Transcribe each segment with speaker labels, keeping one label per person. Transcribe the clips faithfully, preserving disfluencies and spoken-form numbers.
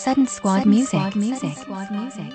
Speaker 1: Sudden Squad
Speaker 2: Sudden
Speaker 1: Music.
Speaker 2: Squad Music.
Speaker 1: Sudden Squad Music.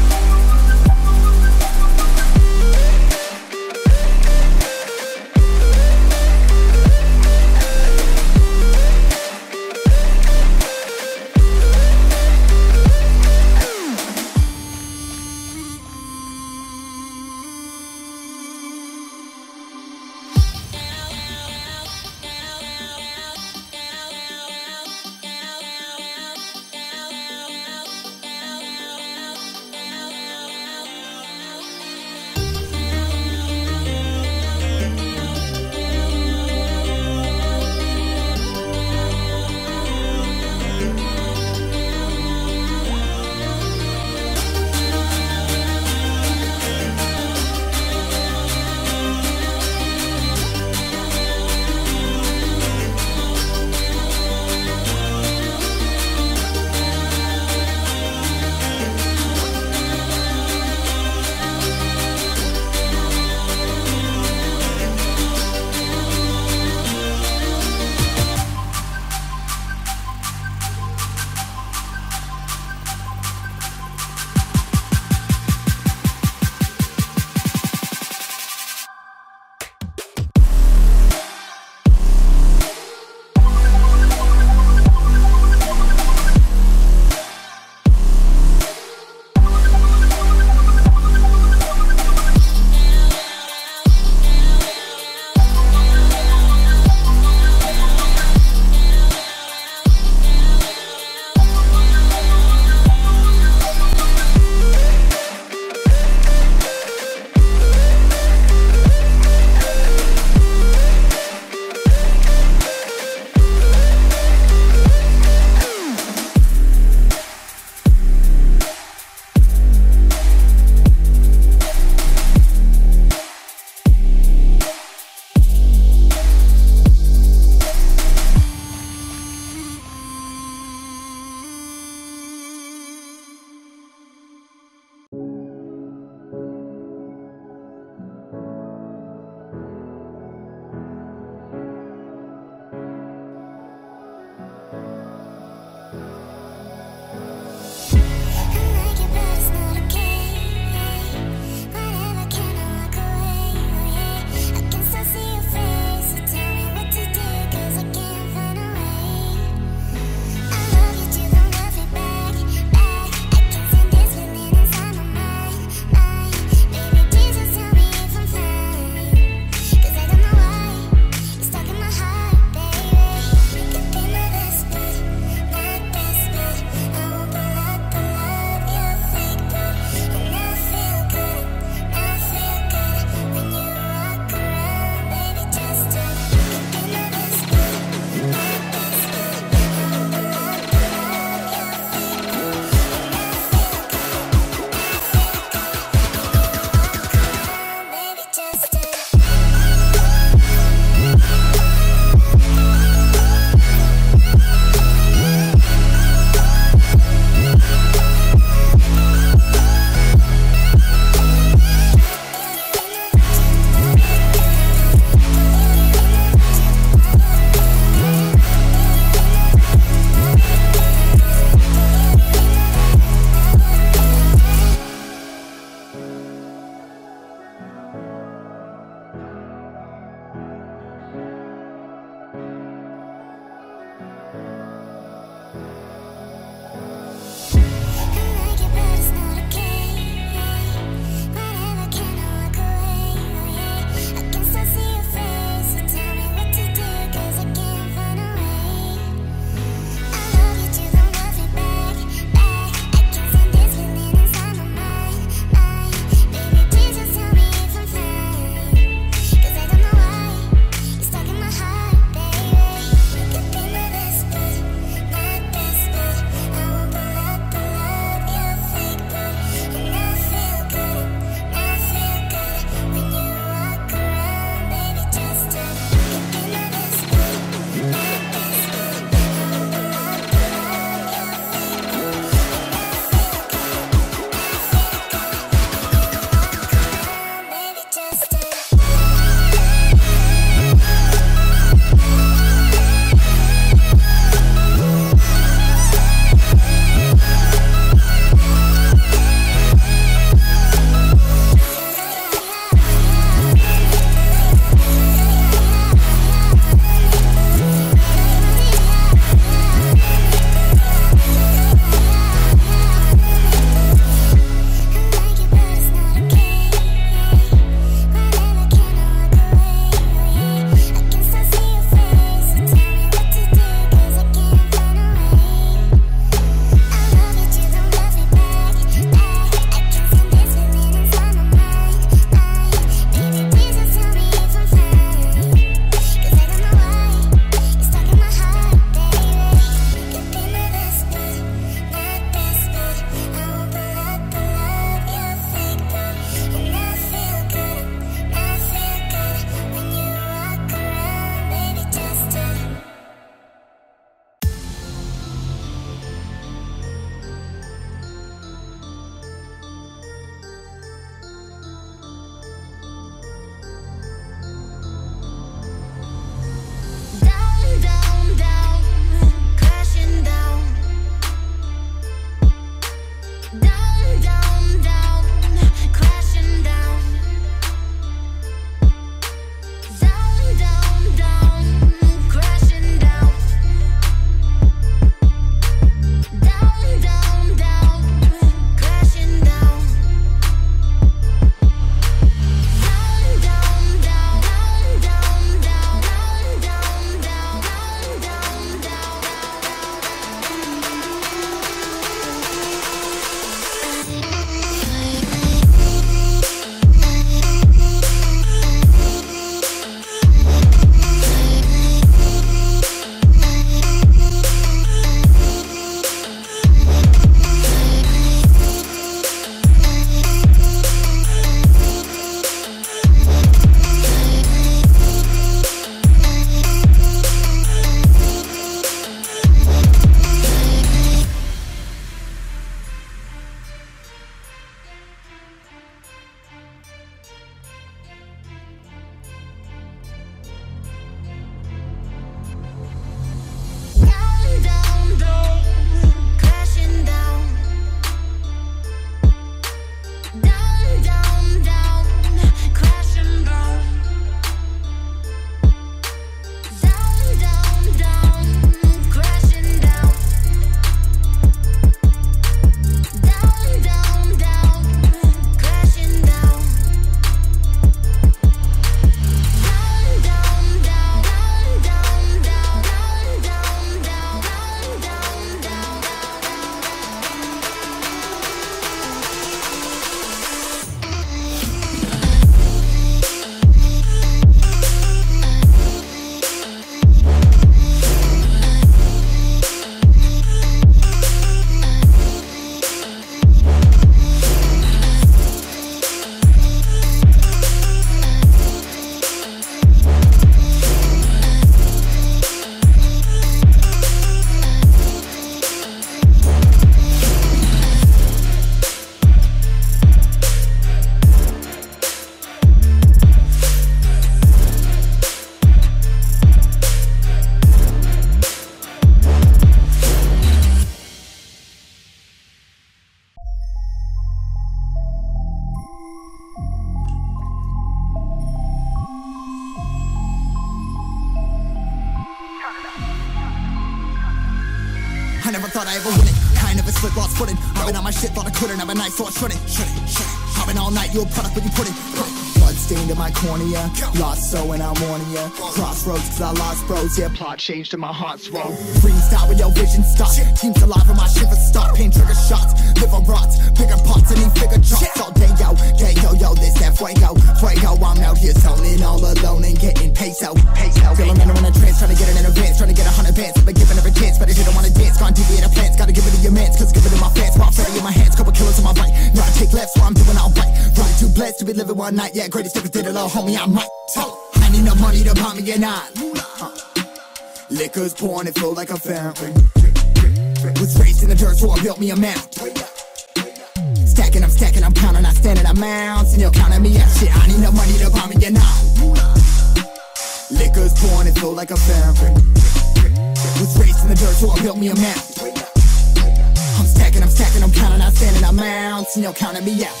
Speaker 1: thought I ever win it. I never slip, lost footing. I've been on my shit, thought I couldn't. Have a night, so I shouldn't. I've been all night, you a product, but you put it. Blood stained in my cornea, lost so and I'm warning ya. Crossroads cause I lost bros, yeah, plot changed and my heart's rolled. Freestyle with your vision stop, teams alive and my shiver stop. Pain trigger shots, liver rots, bigger pots and these bigger drops. All day yo, day yo yo, this that fuego, fuego. I'm out here zoning all alone and getting peso, peso. Feeling in a trance, trying to get it in advance, trying to get a hundred bands. I've been giving every chance, but I didn't wanna dance. Gone deviate the plans, gotta give it to your mans, cause give it to my fans. While fatty in my hands, couple killers on my right. Now I take left, so I'm doing all right. Running too blessed to be living one night, yeah, greatest niggas did it all, homie, I might. I need no money to buy me a nine. uh. Liquor's pouring, it flow like a fountain. Was raised in the dirt, so I built me a mount. Stacking, I'm stacking, I'm counting, I standing, I'm mounts, and you're counting me out. Shit, I need no money to buy me a nine. Liquor's pouring, it flow like a fountain. Was raised in the dirt, so I built me a mount. I'm stacking, I'm stacking, I'm counting, I standing, I'm mounts, and you're counting me out.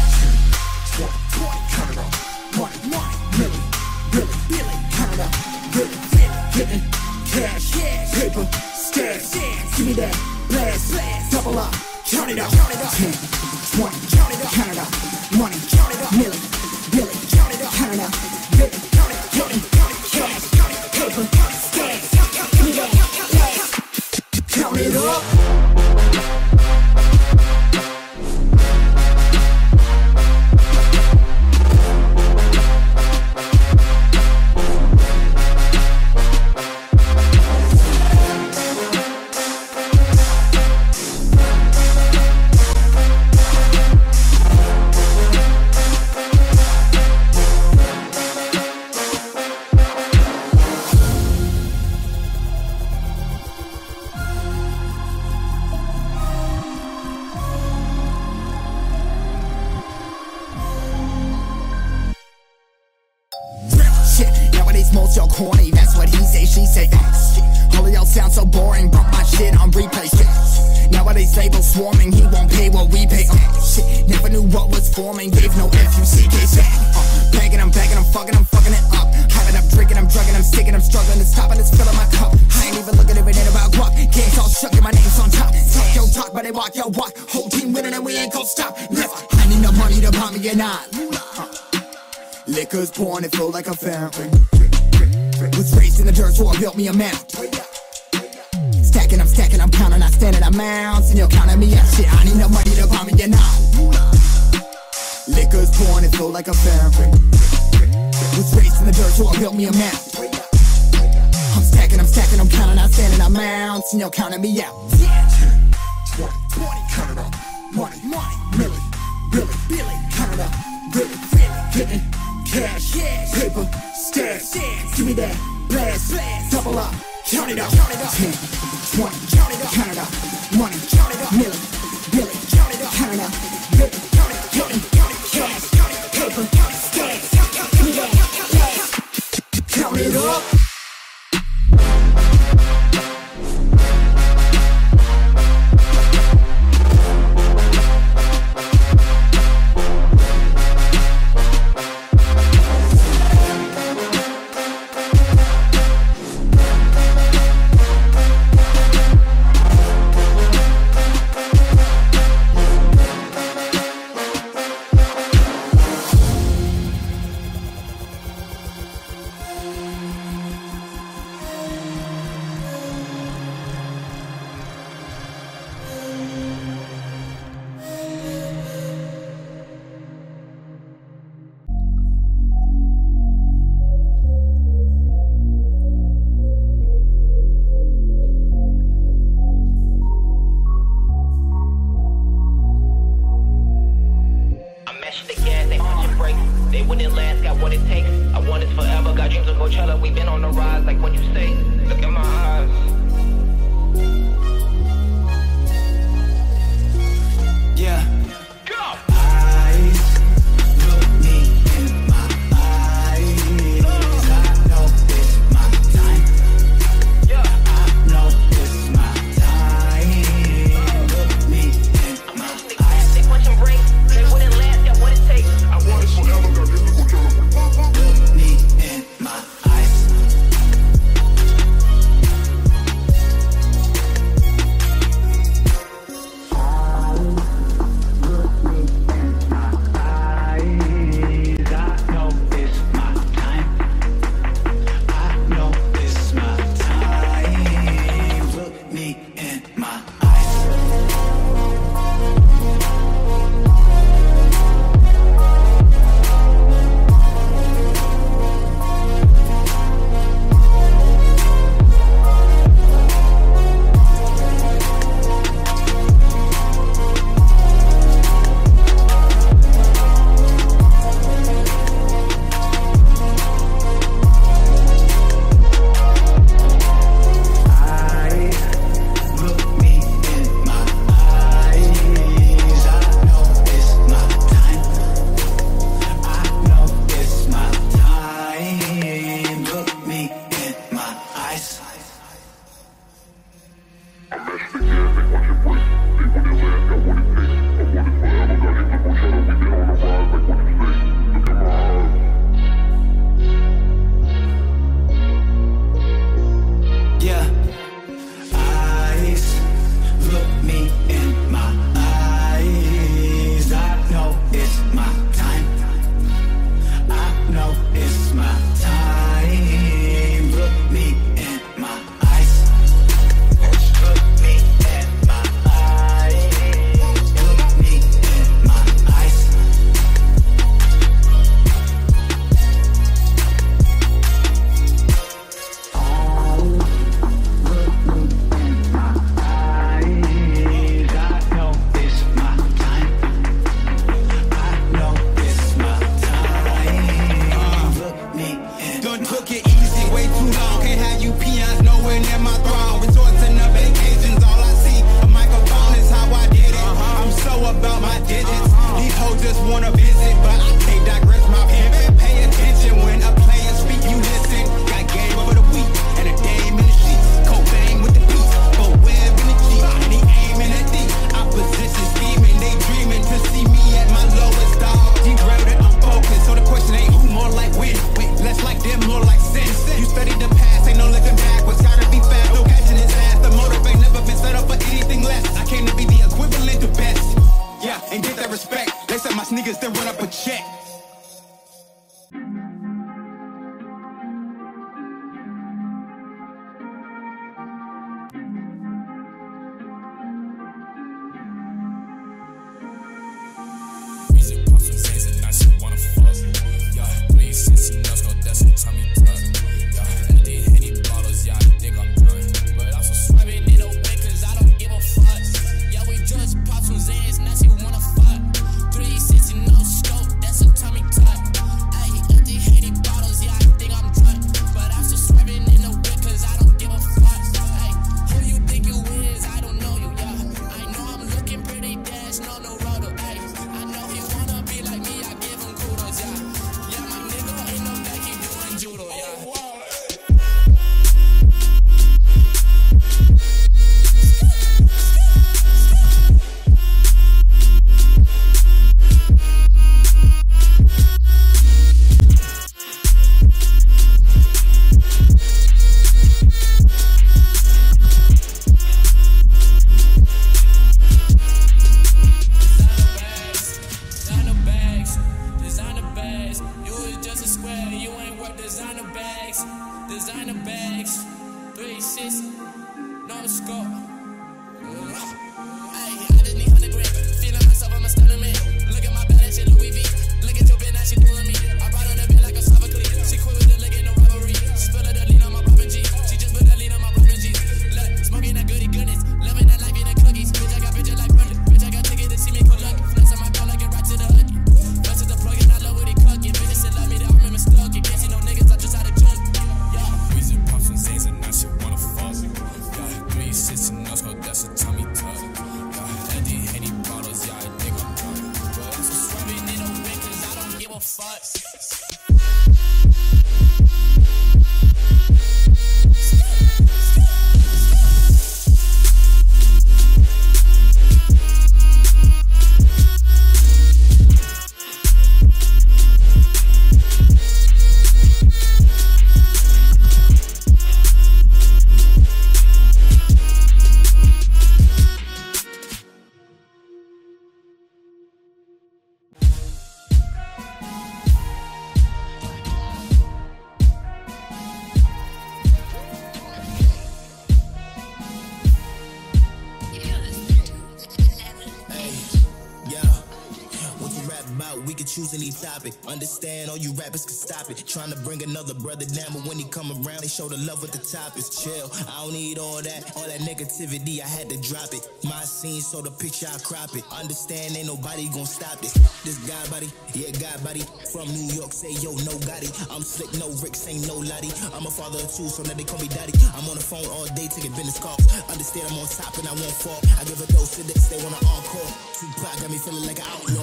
Speaker 1: Count it up. Money, money, really, really, really, count it up. Really, really, getting cash, paper, stacks. Give me that blast, double up. Count it up, count it up. ten, twenty, count it up, count it up. Money, count it up. Really, really, count it up, count it up. Really, count it, count it, count it, cash, paper, stacks. Give me that blast, count it up. Most y'all corny, that's what he say, she say. All of y'all sound so boring, bump my shit on replay. Nowadays labels swarming, he won't pay what we pay. uh, Shit, never knew what was forming, gave no F U C K. uh, Bagging, I'm bagging, I'm fucking, I'm fucking it up. Having, I'm drinking, I'm drugging, I'm sticking, I'm struggling to stop, and it's filling my cup. I ain't even looking at it about guap. Games all shook and my name's on top. Talk yo talk, but they walk yo walk. Whole team winning and we ain't gon' stop. Never. I need no money to buy me a nine. uh, Liquor's pouring, it flow like a fountain. Was raised in the dirt, so I built me a mount. Stacking, I'm stacking, I'm counting, I standing, I'm mounts, and you're counting me out. Shit, I need no money to buy me a nine. Liquor's pouring, it flow like a fountain. Was raised in the dirt, so I built me a mount. I'm stacking, I'm stacking, I'm counting, I standing, I'm mounts, and you're counting me out. twenty, twenty, count it up. Money, money, really, really, really, count it up. Really, really, getting cash, paper, stacks. Give me that blast, double up. Count it up, count it up. ten, twenty, count it up, count it up. Money, count it up. Really, really, count it up, count it up. Really, count it, count it, count it, cash, paper, stacks. Give me that blast, count it up.
Speaker 2: up my digits. These hoes just wanna visit, but I can't digress my pivot. Pay attention when a player speak, you listen. Got game for the week and a dame in the sheets. Cobain with the beat, but web in the Jeep. And he aiming at D. Opposition scheming, they dreaming to see me at my lowest dog. Derailed and unfocused, so the question ain't who, more like when. Wait, less like them, more like sin. You study the past, ain't no looking backwards. Gotta be fast, no catching his ass. The motive ain't never been set up for anything less. I came to be the equivalent to best. Yeah, and get that respect. They said my sneakers, then run up a check.
Speaker 3: Choose any topic. Understand all you rappers can stop it. Trying to bring another brother down, but when he come around, they show the love with the top is chill. I don't need all that, all that negativity, I had to drop it. My scene, so the picture, I crop it. Understand, ain't nobody gonna stop this. This guy body, yeah, guy body. From New York, say yo, no Gotti. I'm slick, no Ricks, ain't no Lottie. I'm a father of two, so now they call me daddy. I'm on the phone all day, taking business calls. Understand I'm on top and I won't fall. I give a dose to this, they want an encore. Tupac got me feeling like an outlaw.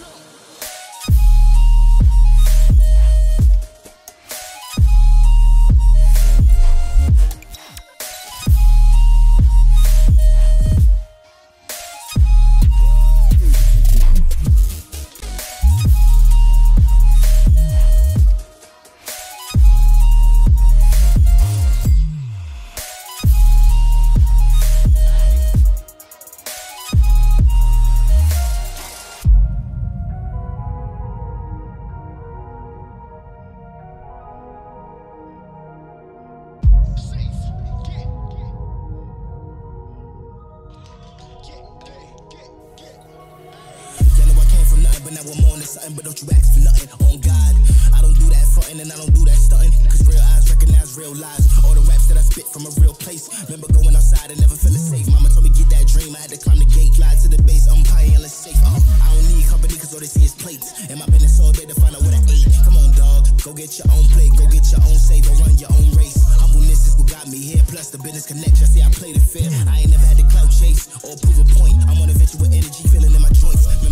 Speaker 3: Now I'm on to something, but don't you ask for nothing. On God, I don't do that frontin' and I don't do that stuntin'. Cause real eyes recognize real lies. All the raps that I spit from a real place. Remember going outside and never feeling safe. Mama told me get that dream, I had to climb the gate. Glide to the base, umpire and let's safe. Uh, I don't need company cause all they see is plates. And my business all day to find out what I ate. Come on dog, go get your own plate, go get your own safe, go run your own race. Humbleness is what got me here, plus the business connection. See I played it fair, I ain't never had to clout chase or prove a point. I'm on a venture with energy, feeling in my joints. Remember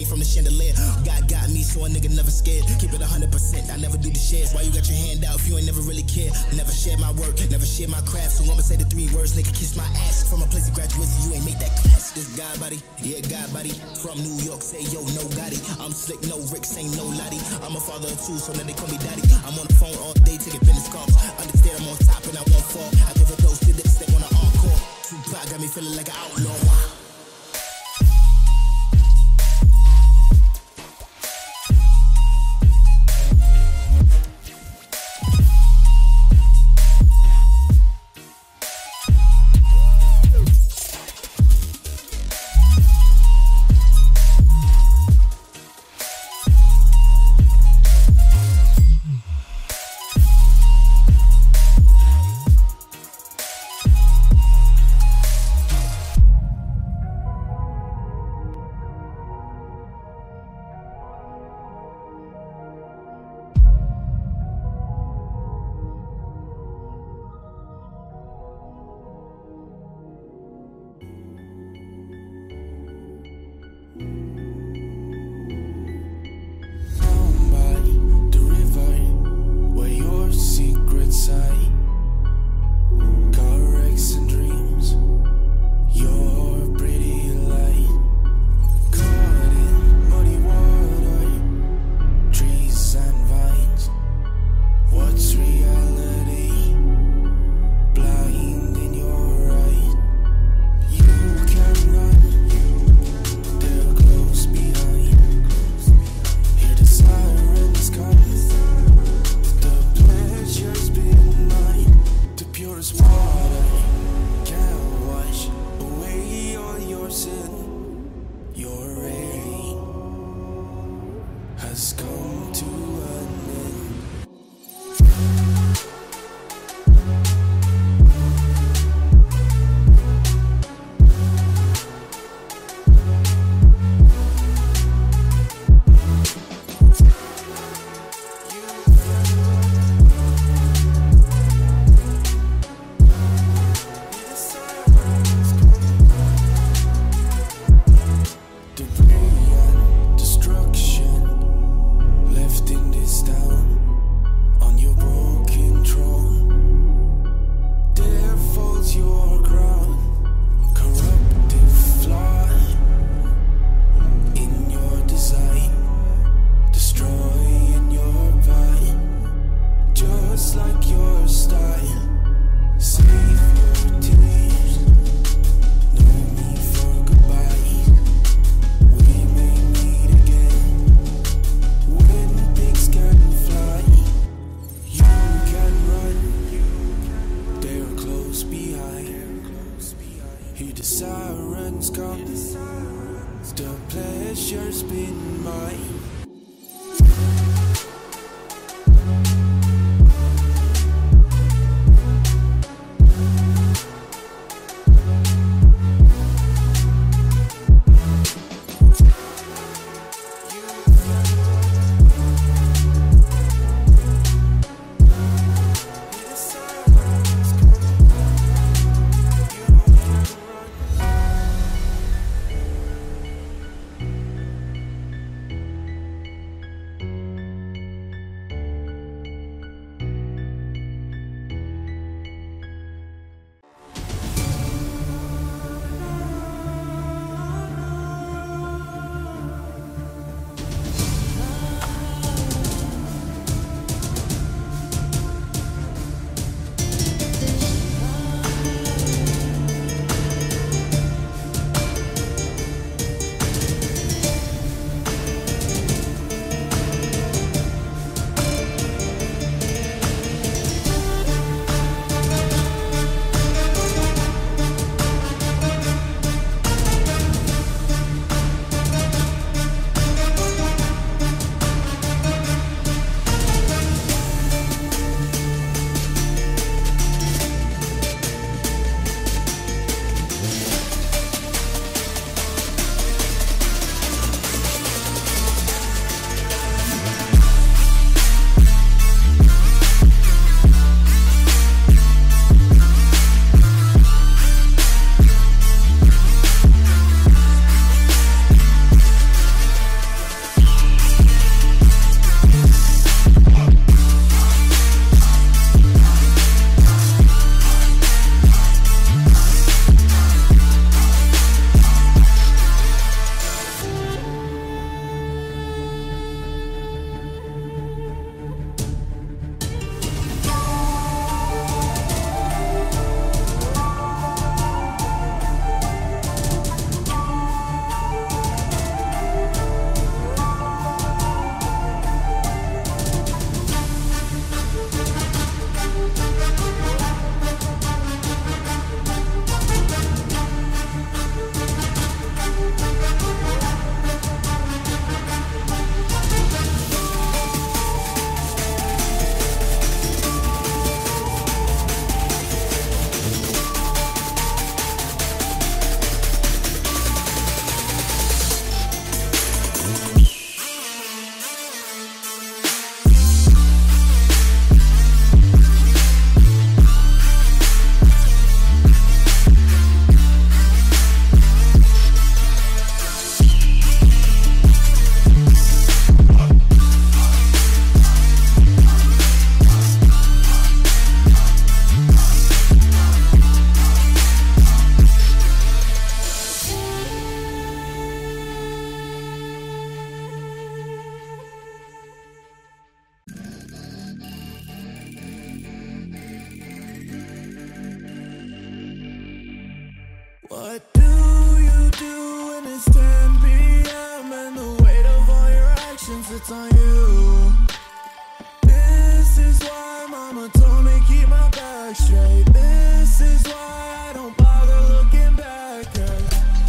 Speaker 3: from the chandelier. God got me, so a nigga never scared. Keep it one hundred percent, I never do the shares. Why you got your hand out if you ain't never really care? Never shared my work, never shared my craft. So I'ma say the three words, nigga, kiss my ass. From a place of graduation, you ain't make that class. This God body, yeah, God body. From New York, say yo, no Gotti. I'm slick, no Ricks, ain't no Lottie. I'm a father of two, so now they call me daddy. I'm on the phone all day, taking business calls. Understand I'm on top and I won't fall. I give a dose to this, they want an encore. Tupac got me feeling like an outlaw.
Speaker 4: it's on you. This is why mama told me keep my back straight. This is why I don't bother looking back, girl.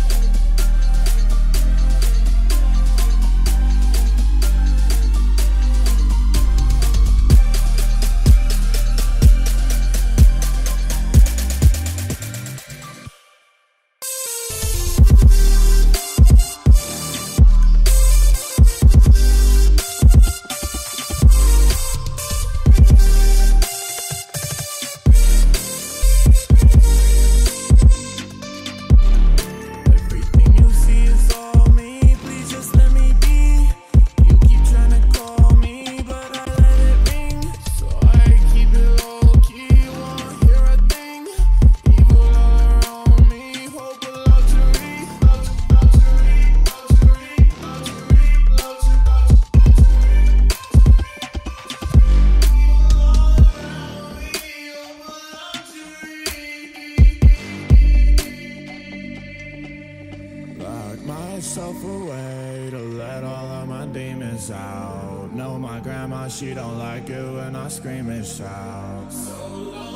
Speaker 4: Myself away to let all of my demons out. Know my grandma, she don't like it when I scream and shout.